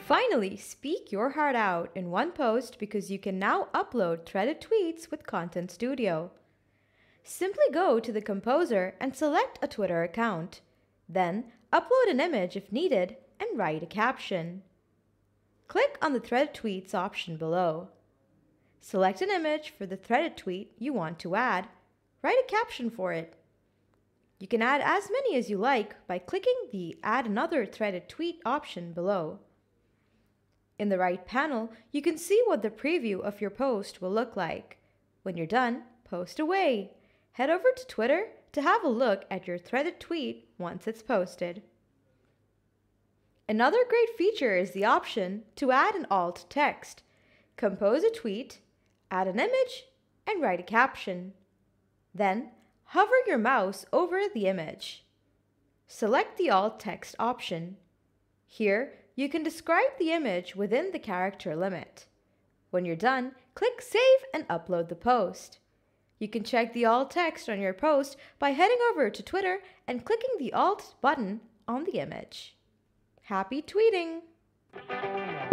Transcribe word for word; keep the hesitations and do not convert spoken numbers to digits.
Finally, speak your heart out in one post because you can now upload threaded tweets with ContentStudio. Simply go to the composer and select a Twitter account. Then, upload an image if needed and write a caption. Click on the Threaded Tweets option below. Select an image for the threaded tweet you want to add. Write a caption for it. You can add as many as you like by clicking the Add Another Threaded Tweet option below. In the right panel, you can see what the preview of your post will look like. When you're done, post away. Head over to Twitter to have a look at your threaded tweet once it's posted. Another great feature is the option to add an alt text. Compose a tweet, add an image, and write a caption. Then, hover your mouse over the image. Select the alt text option. Here, you can describe the image within the character limit. When you're done, click Save and upload the post. You can check the alt text on your post by heading over to Twitter and clicking the Alt button on the image. Happy tweeting!